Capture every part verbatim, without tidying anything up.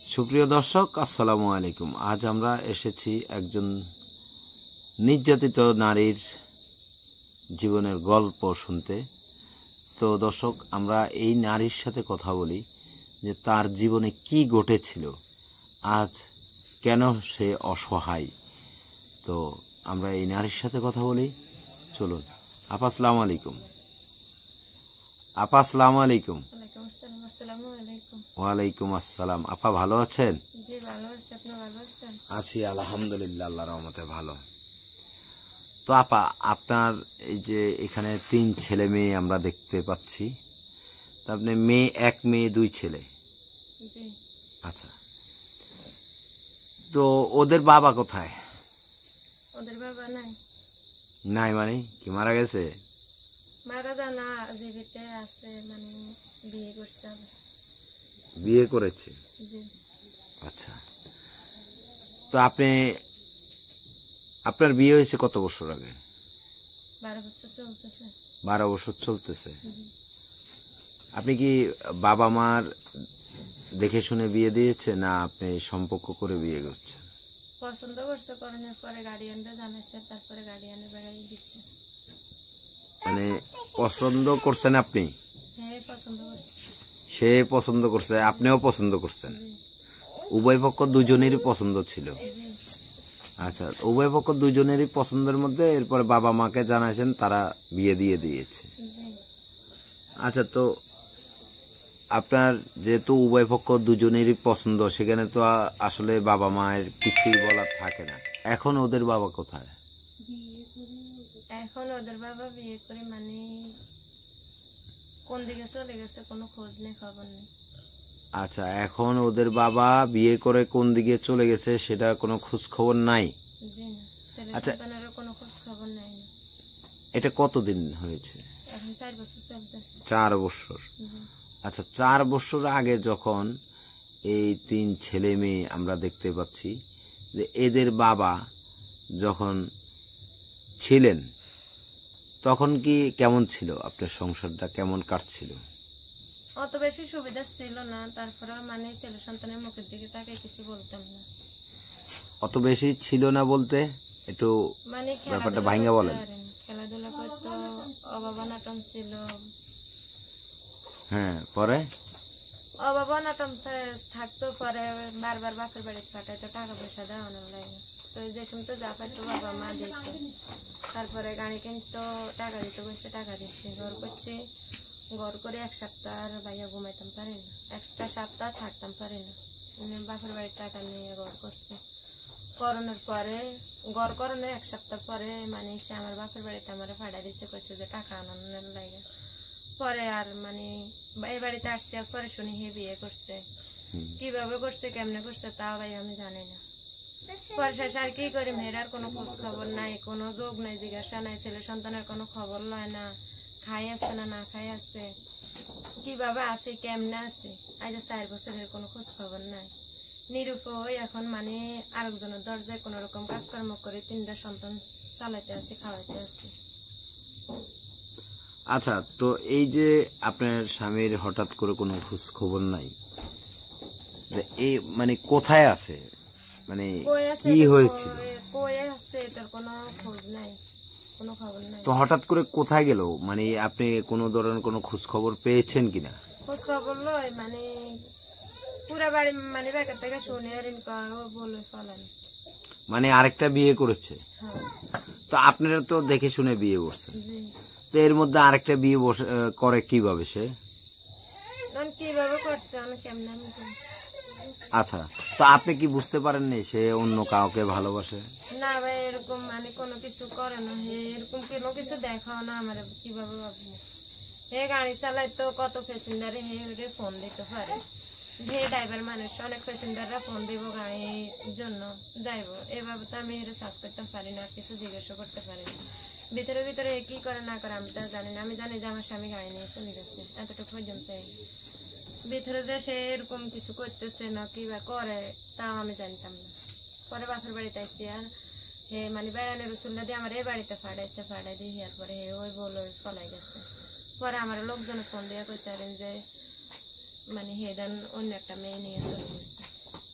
সুপ্রিয় দর্শক, আসসালামু আলাইকুম। আজ আমরা এসেছি একজন নির্যাতিত নারীর জীবনের গল্প শুনতে। তো দর্শক, আমরা এই নারীর সাথে কথা বলি যে তার জীবনে কি ঘটেছিল, আজ কেন সে অসহায়। তো আমরা এই নারীর সাথে কথা বলি, চলুন। আপা আসসালামু আলাইকুম। আপা আসসালামু আলাইকুম। ওয়ালাইকুম আসসালাম। আপা ভালো আছেন? আছি আলহামদুলিল্লাহ, আল্লাহ রহমতে ভালো। তো আপা, আপনার এই যে এখানে তিন ছেলে মেয়ে আমরা দেখতে পাচ্ছি, তো আপনি মেয়ে এক মেয়ে দুই ছেলে। আচ্ছা, তো ওদের বাবা কোথায়? ওদের বাবা নাই। নাই মানে কি মারা গেছে? মারা জানা জীবিত আছে, মানে বিয়ে করছে। বিয়ে করেছে? জি। আচ্ছা, তো আপনি আপনার বিয়ে হয়েছে কত বছর আগে? বারো বছর চলতেছে। বারো বছর চলতেছে। আপনি কি বাবা মার দেখে শুনে বিয়ে দিয়েছে, না আপনি সম্পর্ক করে বিয়ে করছেন? পছন্দ করছে, করানোর পরে গার্ডিয়ানরা জানাইছে, তারপরে গার্ডিয়ানের বেড়াই দিচ্ছে। মানে পছন্দ করছেন আপনি? হ্যাঁ, পছন্দ করছে। সে পছন্দ করছে, আপনিও পছন্দ করছেন? উভয় পক্ষ দুজনেরই পছন্দ ছিল? আচ্ছা, উভয় পক্ষ দুজনেরই পছন্দের মধ্যে এরপরে বাবা মাকে জানাইছেন, তারা বিয়ে দিয়ে দিয়েছে। আচ্ছা, তো আপনার যেহেতু উভয় পক্ষ দুজনেরই পছন্দ, সেখানে তো আসলে বাবা মায়ের কিছুই বলার থাকে না। এখন ওদের বাবা কোথায়? এখন ওদের বাবা বিয়ে করে মানে কোন দিকে চলে গেছে, কোনো খোঁজ নেই, খবর নেই। আচ্ছা, এখন ওদের বাবা বিয়ে করে কোন দিকে চলে গেছে সেটা কোনো খোঁজ খবর নাই? জি না, ছেলে আচ্ছা, সন্তানেরও কোনো খোঁজ খবর নাই। এটা কতদিন হয়েছে? এখন চার বছর চলতেছে। চার বছর। আচ্ছা, চার বছর আগে যখন এই তিন ছেলে মেয়ে আমরা দেখতে পাচ্ছি, যে এদের বাবা যখন ছিলেন তখন কি কেমন ছিল, আপনার সংসারটা কেমন কাটছিল? অত বেশি সুবিধা ছিল না, তারপরে মানে ছেলে সন্তানের মুখের দিকে তাকে কিছু বলতাম না। অত বেশি ছিল না বলতে একটু মানে ব্যাপারটা ভাঙ্গা বলেন। খেলাধুলা করতো, অভাব অনাটন ছিল। হ্যাঁ, পরে অভাব অনাটন থাকতো, পরে বারবার বাপের বাড়িতে পাঠাইতো, টাকা পয়সা দেওয়ানোর লাগে। তো যে সময় তো যা পাইতো বাবা মা দিত। তারপরে গাড়ি কিনতো, টাকা দিতে বসে টাকা দিচ্ছি, ঘর করছি। ঘর করে এক সপ্তাহ আর ভাইয়া ঘুমাইতাম পারি না, একটা সপ্তাহ থাকতাম পারি না। বাপের বাড়ির টাকা নিয়ে ঘর করছে। করোনার পরে ঘর করোনার এক সপ্তাহ পরে মানে সে আমার বাপের বাড়িতে আমার ভাড়া দিচ্ছে, করছে যে টাকা আনানোর লাগে। পরে আর মানে এই বাড়িতে আসছে, আর পরে শুনি হে বিয়ে করছে। কিভাবে করছে, কেমনে করছে তাও ভাই আমি জানি না। পরে শেষ আর কি করি, মেয়েরার কোনো খোঁজ খবর নাই, কোনো যোগ নাই, জিজ্ঞাসা নাই, ছেলে সন্তানের কোনো খবর লয় না। খাই আসছে না না খাই আসছে, কিভাবে আছে, কেমনে আছে, আজ চার বছরের কোনো খোঁজ খবর নাই। নিরুপায় এখন মানে আরেকজনের দরজায় কোন রকম কাজকর্ম করে তিনটা সন্তান চালাইতে আছে, খাওয়াইতে আছে। আচ্ছা, তো এই যে আপনার স্বামীর হঠাৎ করে কোনো খোঁজ খবর নাই, এই মানে কোথায় আছে, মানে কি হয়েছিল? কই আছে এটার কোনো খোঁজ নাই, কোনো খবর নাই। তো হঠাৎ করে কোথায় গেল, মানে আপনি কোনো ধরনের কোনো খোঁজ খবর পেয়েছেন কিনা? খোঁজ খবর লয় মানে পুরা বাড়ি মানে ব্যাকের থেকে শুনে আর বলে ফেলেন, মানে আরেকটা বিয়ে করেছে। তো আপনারা তো দেখে শুনে বিয়ে করছেন, তো এর মধ্যে আরেকটা বিয়ে করে কিভাবে সে? কিভাবে করছে কেমনে? আচ্ছা, তো আপনি কি বুঝতে পারেননি সে অন্য কাউকে ভালোবাসে? না ভাই, এরকম মানে কোনো কিছু করে না, এরকম কোনো কিছু দেখাও না আমার, কিভাবে ভাববো? হে গাড়ি চালায় তো কত প্যাসেঞ্জারে হে ফোন দিতে পারে, হে ড্রাইভার মানুষ, অনেক প্যাসেঞ্জাররা ফোন দিব গাড়ির জন্য যাইবো, এভাবে তো আমি এটা সার্চ করতে পারি না, কিছু জিজ্ঞাসা করতে পারি না। ভিতরে ভিতরে কি করে না করে আমি তো জানি না। আমি জানি যে আমার স্বামী গাড়ি নিয়ে চলে গেছে, এতটুকু পর্যন্ত। ভিতরে যে সে এরকম কিছু করতেছে না কিবা করে তাও আমি জানতাম না। পরে বাপের বাড়িতে আসছি, আর হে মানে বেড়ানোর রসুল্লা দিয়ে আমার এই বাড়িতে ফাড়াইছে, ফাড়াই দিয়ে হিয়ার পরে হে ওই বল ফলাই গেছে। পরে আমার লোকজন ফোন দিয়ে কইছে যে মানে হে দেন অন্য একটা মেয়ে নিয়ে চলে গেছে।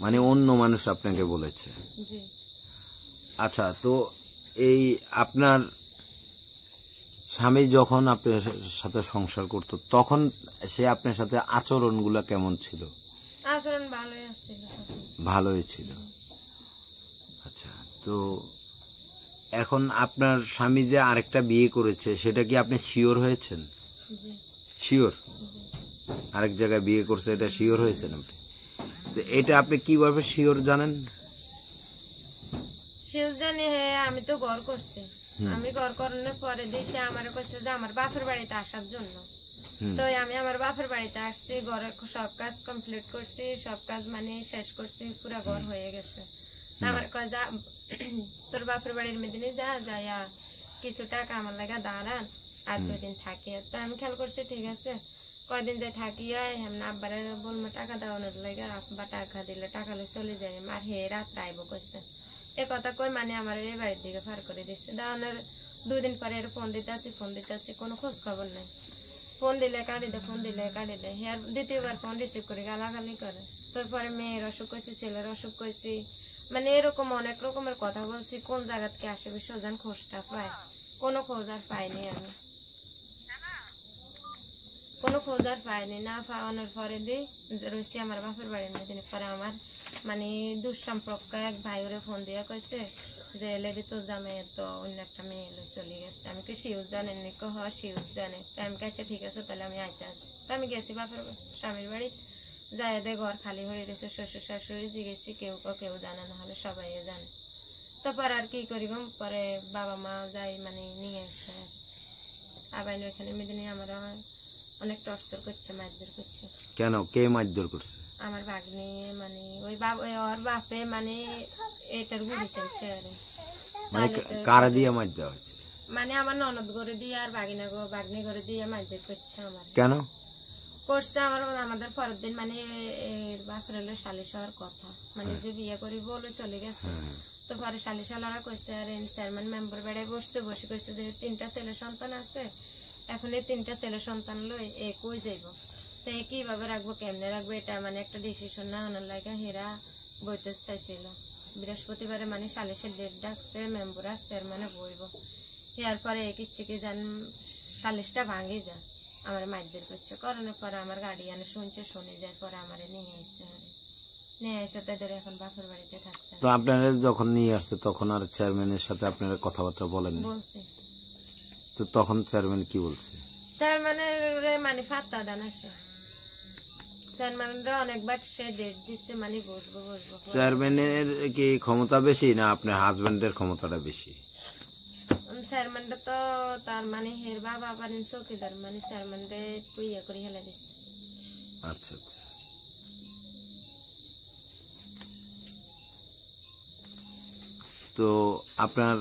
মানে অন্য মানুষ আপনাকে বলেছে। জি। আচ্ছা, তো এই আপনার স্বামী যখন আপনার সাথে সংসার করত তখন সে আপনার সাথে আচরণগুলো কেমন ছিল? আচরণ ভালোই আছিল। ভালোই ছিল। আচ্ছা, তো এখন আপনার স্বামী যে আরেকটা বিয়ে করেছে সেটা কি আপনি শিওর হয়েছেন? জি। শিওর? জি। আরেক জায়গায় বিয়ে করছে এটা শিওর হয়েছেন আপনি? তো এটা আপনি কিভাবে শিওর জানেন? শিওর জানি, হ্যাঁ আমি তো ঘর করছি। আমি ঘর করানোর পরে দিয়েছে আমার কাছে যে আমার বাপের বাড়িতে আসার জন্য। তো আমি আমার বাপের বাড়িতে আসছি, ঘরের সব কাজ কমপ্লিট করছি, সব কাজ মানে শেষ করছি, পুরো ঘর হয়ে গেছে। আমার কয় যা তোর বাপের বাড়ির মেদিনে যা যাইয়া কিছু টাকা আমার লাগা দাঁড়ান আর দুই দিন থাকি। তো আমি খেয়াল করছি ঠিক আছে, কয়দিন যাই থাকি আব্বারে বলবো টাকা দেওয়ানোর লাগে, আব্বা টাকা দিলে টাকা লই চলে যাই আর হে রাত্রে আইব কইছে। এ কথা কই মানে আমার এই বাড়ির দিকে ফার করে দিচ্ছে। দাওয়ানোর দুই দিন পরে এর ফোন দিতে আসি ফোন দিতে আসি কোনো খোঁজ খবর নাই। ফোন দিলে কাটি দে, ফোন দিলে কাটি দেয়। আর দ্বিতীয়বার ফোন রিসিভ করে গালাগালি করে। তারপরে মেয়ের অসুখ হয়েছে, ছেলের অসুখ হয়েছে, মানে এরকম অনেক রকমের কথা বলছি। কোন জায়গা থেকে আসে বিশ্বজন খোঁজটা পায়, কোনো খোঁজ আর পাইনি আমি, কোনো খোঁজ আর পাইনি। না পাওয়ানোর পরে দিয়ে রয়েছি আমার বাপের বাড়ির মেদিনী। পরে আমার মানে দুঃসম্পর্ক এক ভাই ওরে ফোন দিয়ে কইছে যে লেডি তো জামাই তো অন্য একটা মেয়ে এলো চলে গেছে। আমি কি শিউজ জানেন নি? হ শিউজ জানে। তো আমি কাছে ঠিক আছে তাহলে আমি আইতে আসি। তো আমি গেছি বাপের স্বামীর বাড়ি, যাই দে ঘর খালি হয়ে গেছে, শ্বশুর শাশুড়ি জিগেছি, কেউ কেউ জানে না হলে সবাই জানে। তারপর আর কি করি গম, পরে বাবা মা যাই মানে নিয়ে এসে আবার এখানে মেদিনী আমার অনেক টর্চার করছে, মারধর করছে। কেন? কে মারধর করছে? আমার ভাগ্নি মানে ওই বাপ ওর বাপে মানে এটার ঘুরেছেন সে আর মানে কারা দিয়ে মার দেওয়া হয়েছে? মানে আমার ননদ করে দিয়ে আর বাগিনা গো বাগনি করে দিয়ে মারধর করছে। আমার কেন করছে? আমার আমাদের পরের দিন মানে এর বাপের হলো সালিশ হওয়ার কথা, মানে যে বিয়ে করি বলে চলে গেছে। তো পরে সালিশ হলারা কইছে আর চেয়ারম্যান মেম্বার বেড়ায় বসছে, বসে কইছে যে তিনটা ছেলে সন্তান আছে, এখন এই তিনটা ছেলে সন্তান লই এ কই যাইব, তো এ কিভাবে রাখবো কেমনে রাখবো, এটা মানে একটা ডিসিশন না আনার লাগে হেরা বইতে চাইছিল। বৃহস্পতিবারে মানে সালিশের ডেট ডাকছে, মেম্বার আর চেয়ারম্যানে বইব। এর পরে কিচ্ছু কি জান সালিশটা ভাঙি যা আমার মারধর করছে। করানোর পরে আমার গার্ডিয়ানে শুনছে, শুনে যায় পরে আমার নিয়ে আসছে, নিয়ে আসছে তাদের এখন বাপের বাড়িতে থাকতে। তো আপনারা যখন নিয়ে আসছে তখন আর চেয়ারম্যানের সাথে আপনারা কথাবার্তা বলেন? বলছে। তো তখন চেয়ারম্যান কি বলছে? চেয়ারম্যানের মানে ফাত্তা দান আসে, চেয়ারম্যানরা অনেকবার সে ডেট দিচ্ছে মানে বসবো বসবো। চেয়ারম্যানের কি ক্ষমতা বেশি না আপনার হাজবেন্ডের ক্ষমতাটা বেশি? চেয়ারম্যানটা তো তার মানে হের বাবা পারেন চৌকিদার, মানে চেয়ারম্যানরে একটু ইয়ে করে হেলা দিচ্ছে। আচ্ছা আচ্ছা। তো আপনার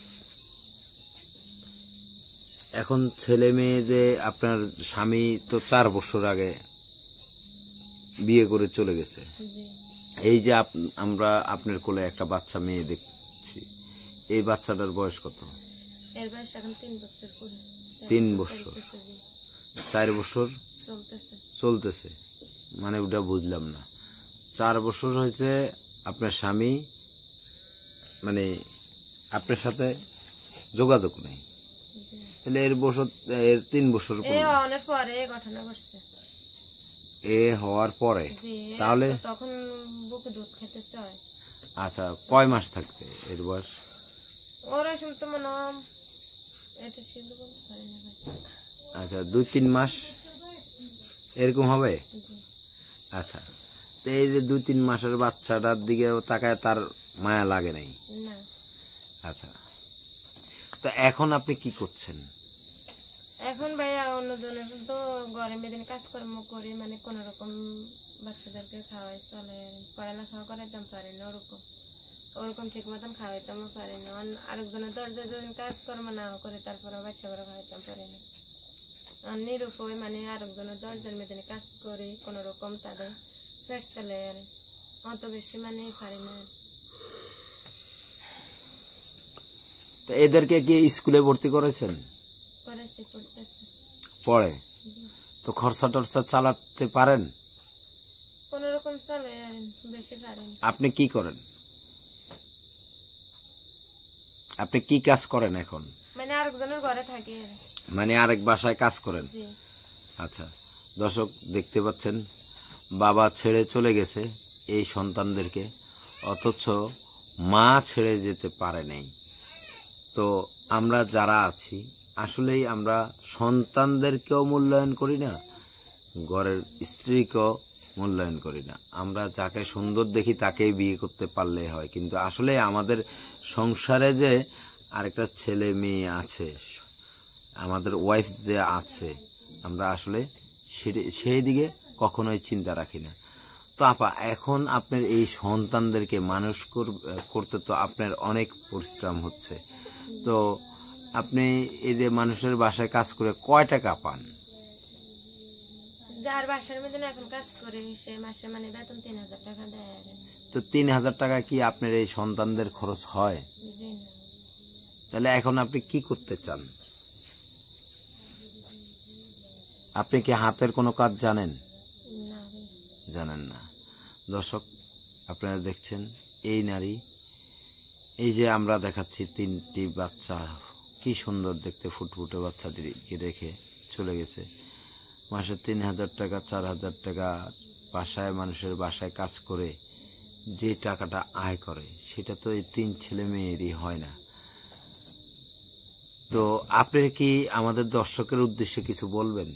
এখন ছেলে মেয়ে যে আপনার স্বামী তো চার বছর আগে বিয়ে করে চলে গেছে, এই যে আমরা আপনার কোলে একটা বাচ্চা মেয়ে দেখছি, এই বাচ্চাটার বয়স কত? এর বয়স এখন তিন বছর পুরো। তিন বছর? চার বছর চলতেছে চলতেছে মানে ওটা বুঝলাম না। চার বছর হয়েছে আপনার স্বামী মানে আপনার সাথে যোগাযোগ নেই, তাহলে এর বছর এর তিন বছর পরে ঘটনা ঘটছে। এ হওয়ার পরে তাহলে তখন বুকে দুধ খেতেছে। আচ্ছা, কয় মাস থাকতে এর বয়স? ওরা শুনতো মনে এটা ছিল আচ্ছা দুই তিন মাস এরকম হবে। আচ্ছা, তো এই যে দুই তিন মাসের বাচ্চাটার দিকে তাকায় তার মায়া লাগে নাই? না। আচ্ছা, তো এখন আপনি কি করছেন? এখন ভাইয়া অন্যজনের তো ঘরে মেদিন কাজকর্ম করি, মানে কোন রকম বাচ্চাদেরকে খাওয়াই চলে, পড়ালেখা করাইতাম পারি না, ওরকম ওরকম ঠিক মতন খাওয়াইতাম পারি না। আরেকজনের দরজা যদি কাজকর্ম না করে তারপরে বাচ্চা করে খাওয়াইতাম পারি না, নিরুপায় মানে আরেকজনের দরজার মেদিনে কাজ করি কোন রকম তাদের পেট চলে, আর অত বেশি মানে পারি না। এদেরকে কি স্কুলে ভর্তি করেছেন? করেছি, পড়তেছে। পড়ে? তো খরচা টরচা চালাতে পারেন? কোন রকম চলে, বেশি পারেন। আপনি কি করেন? আপনি কি কাজ করেন এখন? মানে আরেকজনের ঘরে থাকি। মানে আরেক বাসায় কাজ করেন? জি। আচ্ছা দর্শক দেখতে পাচ্ছেন, বাবা ছেড়ে চলে গেছে এই সন্তানদেরকে, অথচ মা ছেড়ে যেতে পারে নাই। তো আমরা যারা আছি আসলেই আমরা সন্তানদেরকেও মূল্যায়ন করি না, ঘরের স্ত্রীকেও মূল্যায়ন করি না। আমরা যাকে সুন্দর দেখি তাকেই বিয়ে করতে পারলে হয়, কিন্তু আসলে আমাদের সংসারে যে আরেকটা ছেলে মেয়ে আছে, আমাদের ওয়াইফ যে আছে, আমরা আসলে সেই দিকে কখনোই চিন্তা রাখি না। তো আপা, এখন আপনার এই সন্তানদেরকে মানুষ করতে তো আপনার অনেক পরিশ্রম হচ্ছে, তো আপনি এই যে মানুষের বাসায় কাজ করে কয় টাকা পান? যার বাসার মধ্যে এখন কাজ করে সে মাসে মানে বেতন তিন হাজার টাকা দেয়। তো তিন হাজার টাকা কি আপনার এই সন্তানদের খরচ হয়? তাহলে এখন আপনি কি করতে চান? আপনি কি হাতের কোনো কাজ জানেন? জানেন না। দর্শক আপনারা দেখছেন এই নারী, এই যে আমরা দেখাচ্ছি তিনটি বাচ্চা, কি সুন্দর দেখতে ফুটফুটে বাচ্চাটিকে রেখে চলে গেছে। মাসে তিন হাজার টাকা চার হাজার টাকা বাসায় মানুষের বাসায় কাজ করে যে টাকাটা আয় করে সেটা তো এই তিন ছেলে মেয়েরই হয় না। তো আপনি কি আমাদের দর্শকের উদ্দেশ্যে কিছু বলবেন?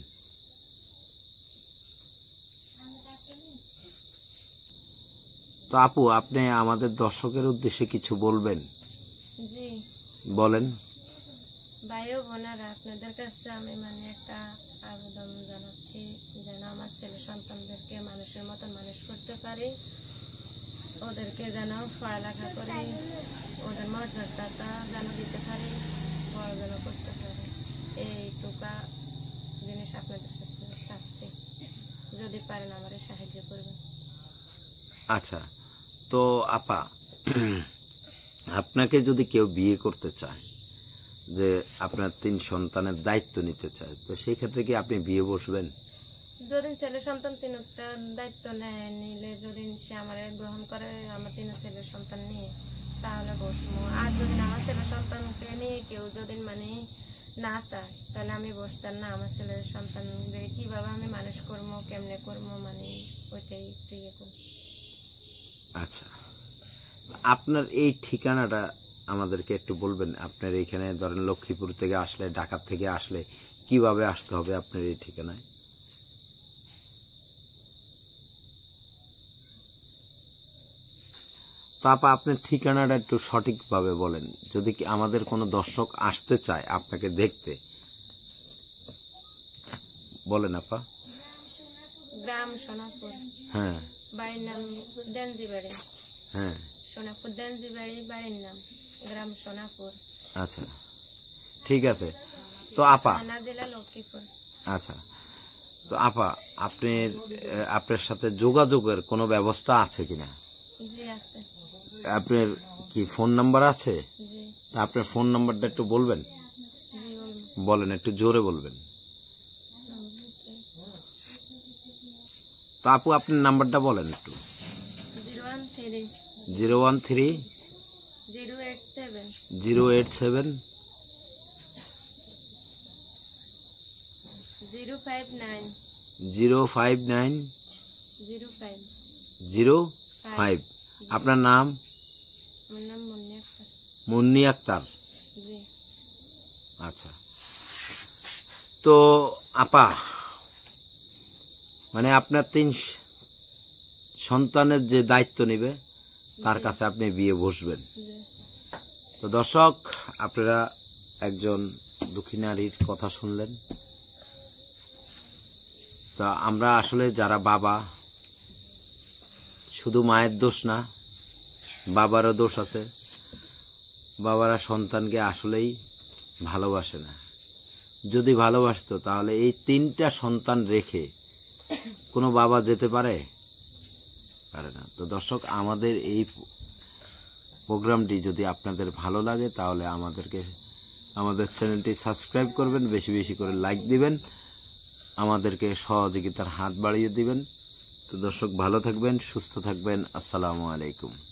তো আপু, আপনি আমাদের দর্শকের উদ্দেশ্যে কিছু বলবেন? জি বলেন। ভাই ও বোনেরা, আপনাদের কাছে আমি মানে একটা আবেদন জানাচ্ছি, যেন আমার ছেলে সন্তানদেরকে মানুষের মতন মানুষ করতে পারি, ওদেরকে যেন পড়ালেখা করে ওদের মর্যাদাটা যেন দিতে পারি, বড় যেন করতে পারি, এইটুকা জিনিস আপনাদের কাছে চাচ্ছি। যদি পারেন আমার সাহায্য করবেন। আচ্ছা, তো আপা, আপনাকে যদি কেউ বিয়ে করতে চায়, যে আপনার তিন সন্তানের দায়িত্ব নিতে চায়, তো সেই ক্ষেত্রে কি আপনি বিয়ে বসবেন? যদি ছেলে সন্তান তিনটা দায়িত্ব নেয়, নিলে যদি সে আমার গ্রহণ করে আমার তিন ছেলে সন্তান নিয়ে, তাহলে বসবো। আর যদি আমার ছেলে সন্তানকে নিয়ে কেউ যদি মানে না চায়, তাহলে আমি বসতাম না। আমার ছেলে সন্তানদের কিভাবে আমি মানুষ করবো, কেমনে করবো, মানে ওইটাই একটু ইয়ে করবো। আচ্ছা, আপনার এই ঠিকানাটা আমাদেরকে একটু বলবেন? আপনার এখানে ধরেন লক্ষ্মীপুর থেকে আসলে, ঢাকা থেকে আসলে কিভাবে আসতে হবে আপনার এই ঠিকানায়? তারপর আপনার ঠিকানাটা একটু সঠিকভাবে বলেন, যদি কি আমাদের কোনো দর্শক আসতে চায় আপনাকে দেখতে। বলেন আপা। গ্রাম সোনাপুর। হ্যাঁ। বাড়ির নাম দেনজি বাড়ি। হ্যাঁ। সোনাপুর দেনজি বাড়ি, বাড়ির নাম গ্রাম সোনাপুর। আচ্ছা, ঠিক আছে। তো আপা, জেলা লক্ষ্মীপুর। আচ্ছা, তো আপা, আপনার আপনার সাথে যোগাযোগের কোনো ব্যবস্থা আছে কিনা? জি আছে। আপনার কি ফোন নাম্বার আছে? জি। আপনার ফোন নাম্বারটা একটু বলবেন? জি বলবেন। বলেন, একটু জোরে বলবেন। তো আপু, আপনার নাম্বারটা বলেন একটু। Zero one three zero one three zero eight seven zero eight seven zero five nine zero five nine zero five zero five. আপনার নাম? আমার নাম মুন্নি আক্তার। মুন্নি আক্তার। জি। আচ্ছা, তো আপা, মানে আপনার তিন সন্তানের যে দায়িত্ব নেবে তার কাছে আপনি বিয়ে বসবেন। তো দর্শক, আপনারা একজন দুঃখী নারীর কথা শুনলেন। তা আমরা আসলে যারা বাবা, শুধু মায়ের দোষ না, বাবারও দোষ আছে। বাবারা সন্তানকে আসলেই ভালোবাসে না। যদি ভালোবাসতো তাহলে এই তিনটা সন্তান রেখে কোনো বাবা যেতে পারে? পারে না। তো দর্শক, আমাদের এই প্রোগ্রামটি যদি আপনাদের ভালো লাগে তাহলে আমাদেরকে আমাদের চ্যানেলটি সাবস্ক্রাইব করবেন, বেশি বেশি করে লাইক দিবেন, আমাদেরকে সহযোগিতার হাত বাড়িয়ে দিবেন। তো দর্শক ভালো থাকবেন, সুস্থ থাকবেন। আসসালামু আলাইকুম।